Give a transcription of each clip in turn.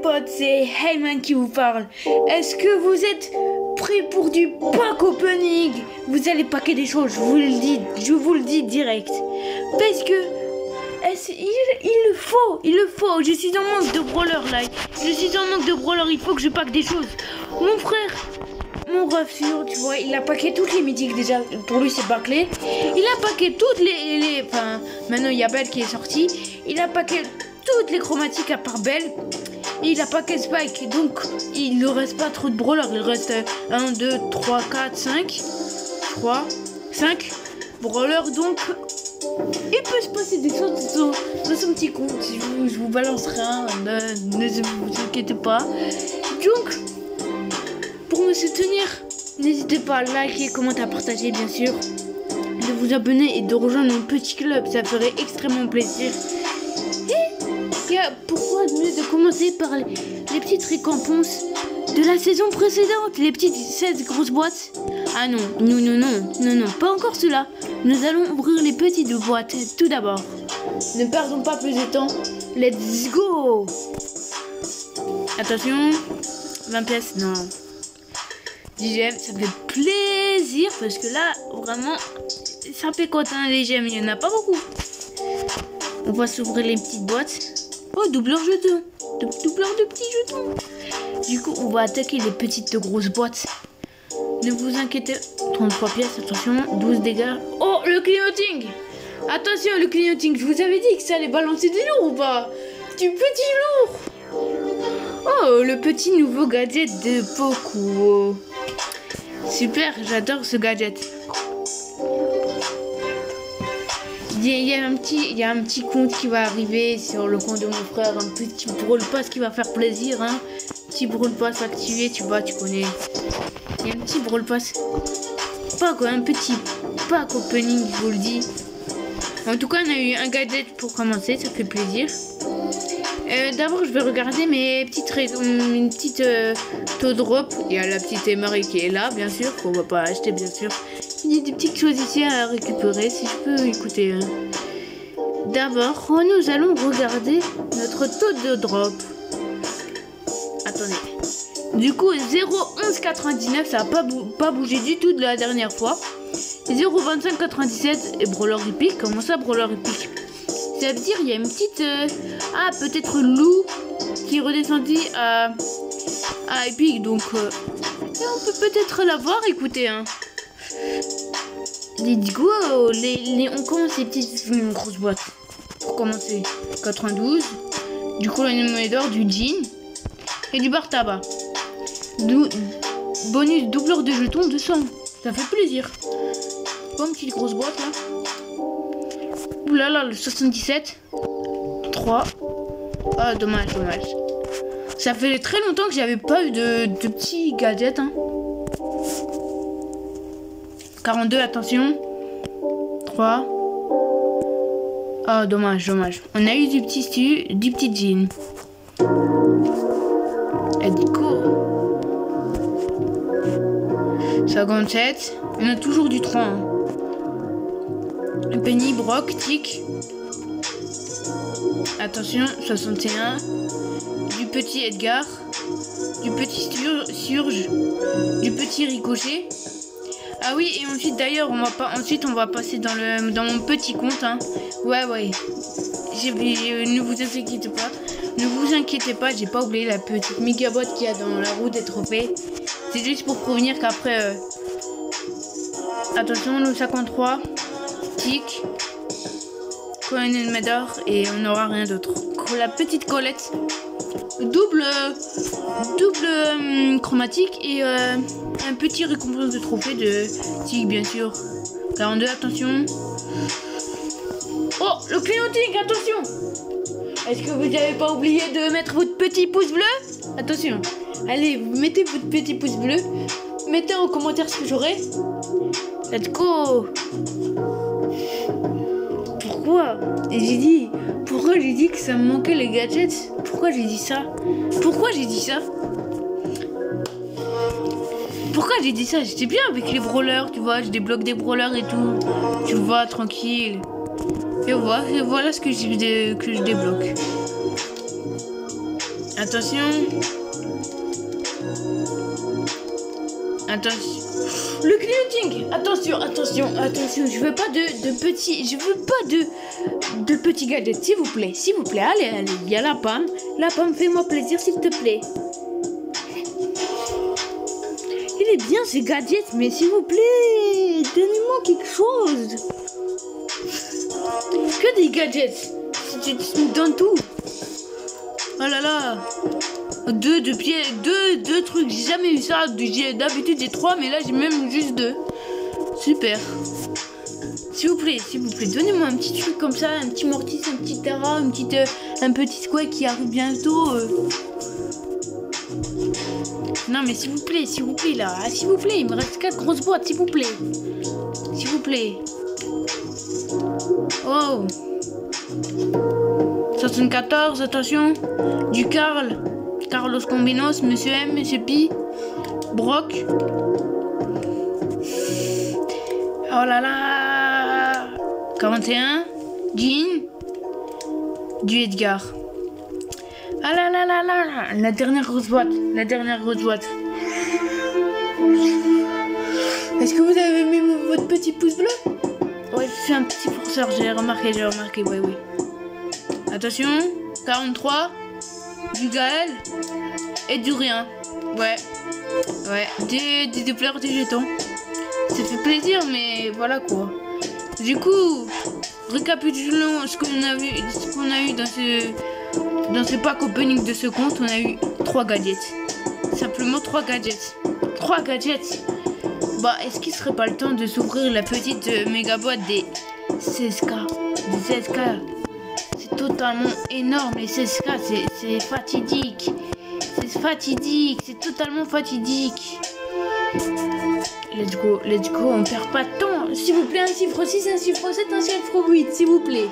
potes, c'est Heyman qui vous parle. Est-ce que vous êtes prêts pour du pack opening? Vous allez packer des choses, je vous le dis direct. Parce que il le faut. Je suis en manque de brawler là. Je suis en manque de brawler, il faut que je pack des choses. Mon frère, mon ref sûr, tu vois, il a packé toutes les mythiques déjà. Pour lui c'est bâclé. Il a packé toutes les enfin, maintenant il y a Belle qui est sortie. Il a packé toutes les chromatiques à part Belle. Et il a packé Spike. Donc il ne reste pas trop de brawlers. Il reste 1, 2, 3, 4, 5. 3, 5 brawlers. Donc il peut se passer des choses dans son petit compte. Je vous balancerai un. Ne vous inquiétez pas. Donc, pour me soutenir, n'hésitez pas à liker, commenter, à partager, bien sûr. De vous abonner et de rejoindre mon petit club. Ça ferait extrêmement plaisir. Et pourquoi de mieux de commencer par les petites récompenses de la saison précédente. Les petites 16 grosses boîtes. Ah non, pas encore cela. Nous allons ouvrir les petites boîtes tout d'abord. Ne perdons pas plus de temps. Let's go. Attention, 20 pièces, non. 10 gemmes, ça me fait plaisir parce que là, vraiment, ça pécote, hein, les gemmes, il n'y en a pas beaucoup. On va s'ouvrir les petites boîtes. Oh, doubleur jetons. Doubleur de petits jetons. Du coup, on va attaquer les petites grosses boîtes. Ne vous inquiétez. 33 pièces, attention. 12 dégâts. Oh, le clignoting. Attention, le clignoting. Je vous avais dit que ça allait balancer du lourd ou pas? Du petit lourd. Oh, le petit nouveau gadget de Poco. Super, j'adore ce gadget. Il y a un petit compte qui va arriver sur le compte de mon frère. Un petit brawl pass qui va faire plaisir. Hein. Petit brawl pass activé, tu vois, tu connais. Il y a un petit brawl pass. Pas quoi, un petit pack opening, je vous le dis. En tout cas, on a eu un gadget pour commencer, ça fait plaisir. D'abord, je vais regarder mes petites une petite taux drop. Il y a la petite Emery qui est là, bien sûr, qu'on va pas acheter, bien sûr. Il y a des petites choses ici à récupérer, si je peux écouter. D'abord, nous allons regarder notre taux de drop. Attendez. Du coup, 0,11,99, ça n'a pas bougé du tout de la dernière fois. 0,25,97 et brawler épique. Comment ça, brawler épique? Ça veut dire il y a une petite... peut-être loup qui est redescendu à épique. Donc, on peut peut-être l'avoir, écoutez. Hein. Let's go. On commence les petites grosses boîtes. Pour commencer, 92. Du coup, la monnaie d'or, du jean et du bar tabac. Bonus doubleur de jetons 200. Ça fait plaisir. Pas une petite grosse boîte là. Oulala, le 77. 3. Ah, dommage. Ça fait très longtemps que j'avais pas eu de petits gadgets. Hein. 42, attention. 3. Ah, dommage. On a eu du petit jean. Et du coup, 57. On a toujours du 3. Hein. Penny, Brock, Tic. Attention, 61. Du petit Edgar. Du petit Surge. Du petit Ricochet. Ah oui, et ensuite d'ailleurs, on va passer dans mon petit compte. Hein. Ouais. Ne vous inquiétez pas, j'ai pas oublié la petite mégabot qu'il y a dans la roue des trophées. C'est juste pour prévenir qu'après... Attention, le 53. Tic. Colonel Medor. Et on n'aura rien d'autre. La petite Colette. Double chromatique. Et un petit récompense de trophée de Tic, bien sûr. 42, attention. Oh, le clignoting, attention. Est-ce que vous n'avez pas oublié de mettre votre petit pouce bleu? Attention. Allez, vous mettez votre petit pouce bleu. Mettez en commentaire ce que j'aurai. Let's go. Pourquoi j'ai dit que ça me manquait les gadgets? Pourquoi j'ai dit ça? J'étais bien avec les brawlers, tu vois. Je débloque des brawlers et tout. Tu vois, tranquille. Et voilà ce que je débloque. Attention. Attention. Le clignoting. Attention, attention, attention. Je veux pas de petits. Je veux pas de petits gadgets, s'il vous plaît. S'il vous plaît. Allez, allez. Il y a la pomme. La pomme, fais-moi plaisir, s'il te plaît. Il est bien ces gadgets, mais s'il vous plaît, donnez-moi quelque chose. Que des gadgets. Tu me donnes tout. Oh là là. Deux trucs. J'ai jamais eu ça. D'habitude j'ai 3, mais là j'ai même juste 2. Super. S'il vous plaît, donnez-moi un petit truc comme ça, un petit Mortis, un petit Terra, un petit Square qui arrive bientôt. Non mais s'il vous plaît là, s'il vous plaît, il me reste 4 grosses boîtes, s'il vous plaît. S'il vous plaît. Oh. 74, attention. Du Carlos Combinos, Monsieur M, Monsieur Pi, Brock. Oh là là. 41, Jean, du Edgar. Ah là là là là. La dernière grosse boîte. Est-ce que vous avez mis votre petit pouce bleu? Ouais, je suis un petit forceur, j'ai remarqué, oui. Attention, 43, du Gaël et du rien. Ouais, des fleurs, des jetons. Ça fait plaisir, mais voilà quoi. Du coup, récapitulons ce qu'on a eu dans ce pack opening de ce compte. On a eu 3 gadgets. Simplement 3 gadgets. 3 gadgets. Bah, est-ce qu'il serait pas le temps de s'ouvrir la petite méga boîte des 16K? Des 16K. C'est totalement énorme. Les 16K, c'est fatidique. C'est totalement fatidique. Let's go, on perd pas de temps. S'il vous plaît, un chiffre 6, un chiffre 7, un chiffre 8, s'il vous plaît.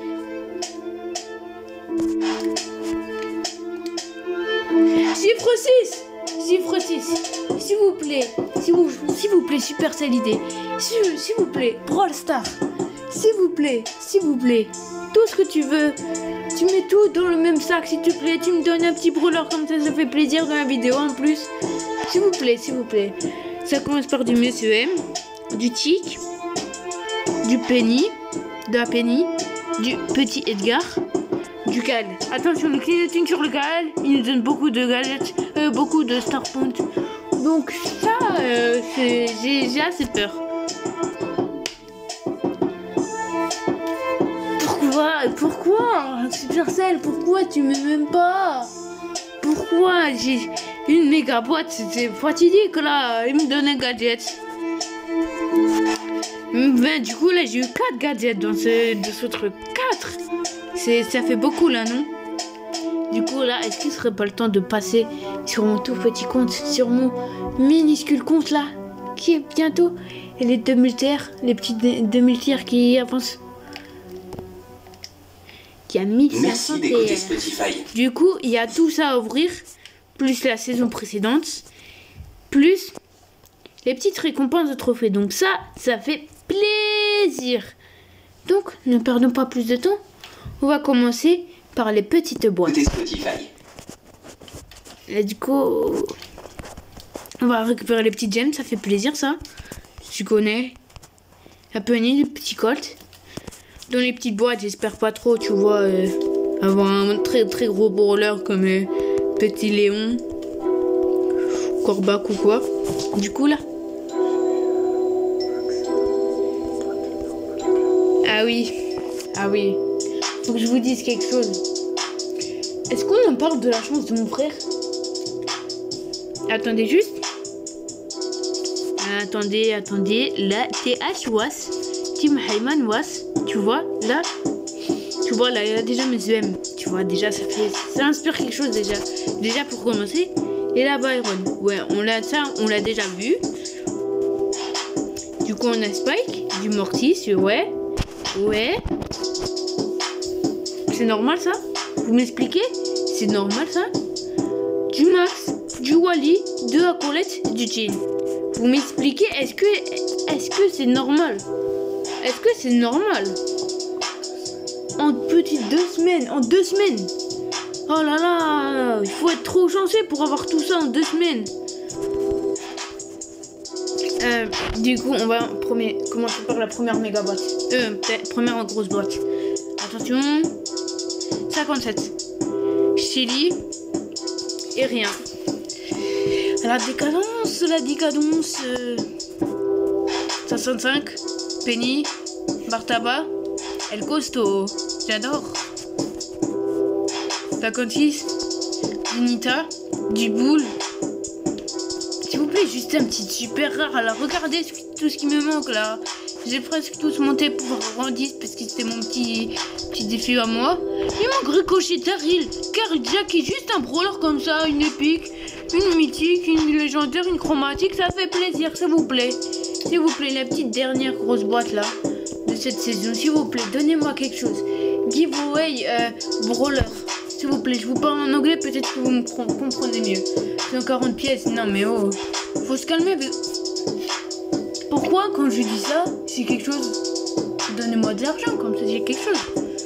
Chiffre 6, s'il vous plaît. S'il vous plaît, Supercell ID. S'il vous plaît, Brawl Stars. S'il vous plaît. Tout ce que tu veux. Tu mets tout dans le même sac, s'il te plaît. Tu me donnes un petit brawler comme ça fait plaisir dans la vidéo en plus. S'il vous plaît. Ça commence par du Monsieur M, du Tic, du Penny, de la Penny, du petit Edgar, du Gal. Attention, le clignoting sur le Gal, il nous donne beaucoup de gadgets, beaucoup de star points. Donc ça, j'ai assez peur. Pourquoi Supercell, pourquoi tu me m'aimes pas? Pourquoi j'ai une méga boîte? C'est fatidique là, il me donne un gadget. Ben, du coup là j'ai eu 4 gadgets dans ce truc. 4. Ça fait beaucoup là, non? Du coup là, est-ce qu'il serait pas le temps de passer sur mon tout petit compte, sur mon minuscule compte là, qui est bientôt, et les 2000 tiers, les petits 2000 tiers qui avancent, qui a 1500 tiers. Du coup, il y a tout ça à ouvrir, plus la saison précédente, plus les petites récompenses de trophées. Donc ça fait plaisir. Donc, ne perdons pas plus de temps. On va commencer par les petites boîtes. Let's go. On va récupérer les petites gemmes, ça fait plaisir ça. Tu connais. La Penny, le petit Colt. Dans les petites boîtes, j'espère pas trop, tu vois, avoir un très très gros brawler comme Petit Léon, Corbac ou quoi. Du coup là. Ah oui. Faut que je vous dise quelque chose. Est-ce qu'on en parle de la chance de mon frère? Attendez juste. Attendez. Là, TH Was, Team Hayman Was. Tu vois, là, il y a déjà mes EM. Tu vois, déjà, ça inspire quelque chose déjà. Déjà pour commencer. Et là, Byron. Ouais, on l'a déjà vu. Du coup, on a Spike, du Mortis, ouais. C'est normal ça? Vous m'expliquez? C'est normal ça? Du Max, du Wally, de la Colette, du Jean. Vous m'expliquez? Est-ce que c'est normal? Est-ce que c'est normal? En 2 semaines, Oh là là, il faut être trop chanceux pour avoir tout ça en 2 semaines. Du coup, on va commencer par la première méga boîte. Première grosse boîte. Attention. 57. Chili. Et rien. La décadence. 65. Penny. Bar tabac. El Costo. J'adore. 56. Unita. Du boule. S'il vous plaît, juste un petit super rare. Alors, regardez tout ce qui me manque là. J'ai presque tous monté pour avoir 10 parce que c'était mon petit défi à moi. Il manque Ricochet, Daryl, Carl Jack et juste un brawler comme ça, une épique, une mythique, une légendaire, une chromatique. Ça fait plaisir, s'il vous plaît. S'il vous plaît, la petite dernière grosse boîte là de cette saison. S'il vous plaît, donnez-moi quelque chose. Giveaway brawler. S'il vous plaît, je vous parle en anglais, peut-être que vous me comprenez mieux. 140 pièces, non mais oh, faut se calmer. Pourquoi quand je dis ça, c'est quelque chose? Donnez-moi de l'argent, comme ça j'ai quelque chose.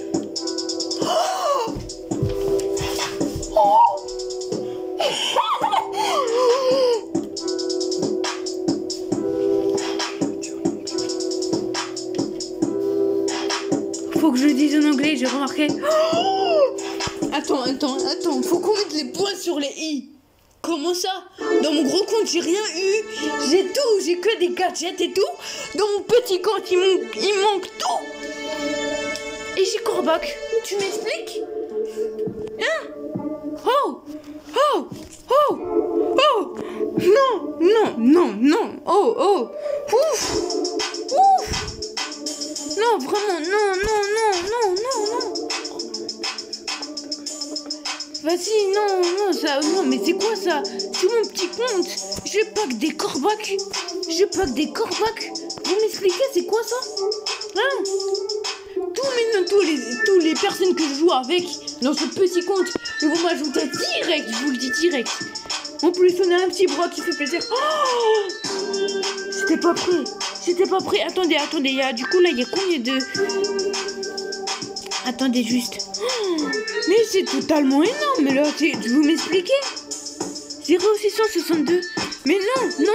Faut que je le dise en anglais, j'ai remarqué. Attends, faut qu'on mette les points sur les i. Comment ça? Dans mon gros compte, j'ai rien eu. J'ai tout, j'ai que des gadgets et tout. Dans mon petit compte, il manque tout. Et j'ai Corbac. Tu m'expliques? Hein? Oh! Oh! Oh! Oh! Non! Oh! Ouf! Non, vraiment, non! Vas-y, non, mais c'est quoi ça? C'est mon petit compte. Je pack des Corbac. Vous m'expliquez, c'est quoi ça? Hein? Tous les personnes que je joue avec dans ce petit compte, ils vont m'ajouter direct, je vous le dis direct. En plus, on a un petit bras qui fait plaisir. Oh! J'étais pas prêt. Attendez, du coup, là, il y a combien de... Attendez juste. Oh, mais c'est totalement énorme. Mais là, vous m'expliquez? 0662. Mais non.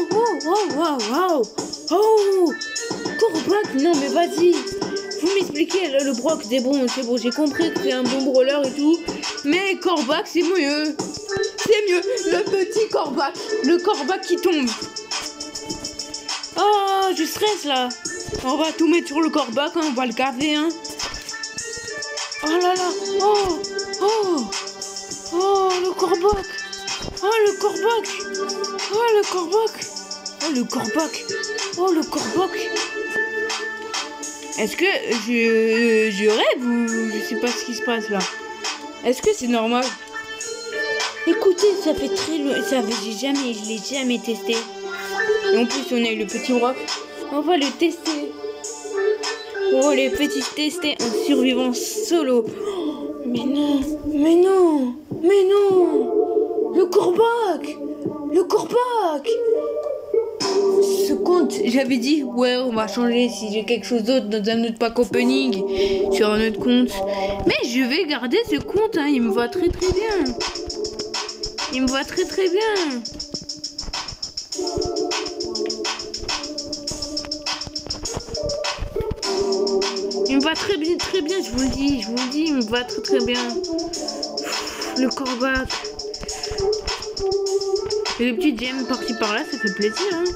Oh, Corbac, non, mais vas-y. Vous m'expliquez, là, le Brock, c'est bon, j'ai compris que c'est un bon brawler et tout. Mais Corbac, c'est mieux. Le petit Corbac. Le Corbac qui tombe. Oh, je stresse, là. On va tout mettre sur le Corbac, hein, on va le caver, hein. Oh là là. Oh, le Corbac. Est-ce que je rêve ou je sais pas ce qui se passe là? Est-ce que c'est normal? Écoutez, ça fait très loin, je l'ai jamais testé. Et en plus on a eu le petit Brock. On va le tester. Oh, les petits tester en survivance solo. Oh, mais non. Le Corbac. Ce compte, j'avais dit, ouais, on va changer si j'ai quelque chose d'autre dans un autre pack opening sur un autre compte. Mais je vais garder ce compte, hein, il me va très très bien. Il me va très bien. Il me va très bien, je vous le dis, il me va très bien. Le Corbac. Et les petites gemmes par-ci par-là, ça fait plaisir, hein.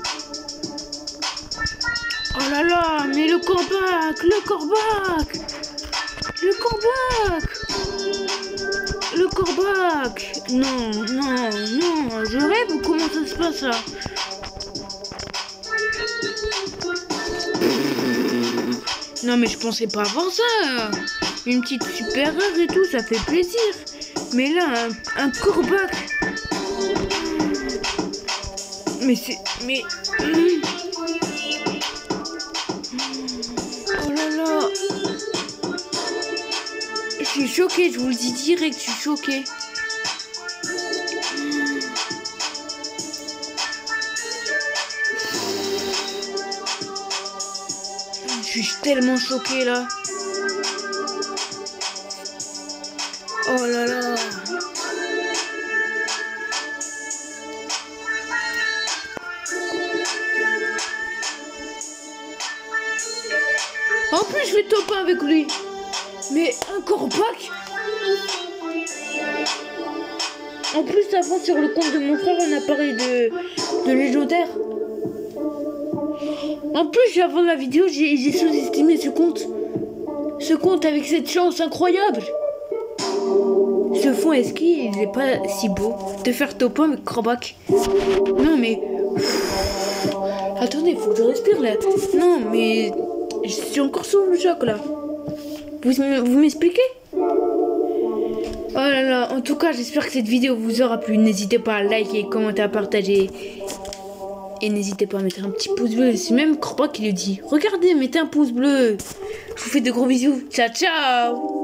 Oh là là, mais le Corbac. Non, je rêve ou comment ça se passe là? Non mais je pensais pas avoir ça. Une petite super rare et tout, ça fait plaisir. Mais là, un Corbac. Mais... Oh là là. Je suis choquée, je vous le dis direct, je suis choquée. Je suis tellement choquée là. Oh là là. top 1 avec lui. Mais un corbac. En plus, avant sur le compte de mon frère, on a parlé de légendaire. En plus, avant la vidéo, j'ai sous-estimé ce compte. Ce compte avec cette chance incroyable. Ce fond esquis, il est pas si beau. De faire top 1 avec Crobac. Non mais... Attendez, faut que je respire là. Non mais... Je suis encore sous le choc là. Vous m'expliquez? Oh là là, en tout cas, j'espère que cette vidéo vous aura plu. N'hésitez pas à liker, commenter, à partager. Et n'hésitez pas à mettre un petit pouce bleu. C'est même Crobac qui le dit. Regardez, mettez un pouce bleu. Je vous fais de gros bisous. Ciao, ciao.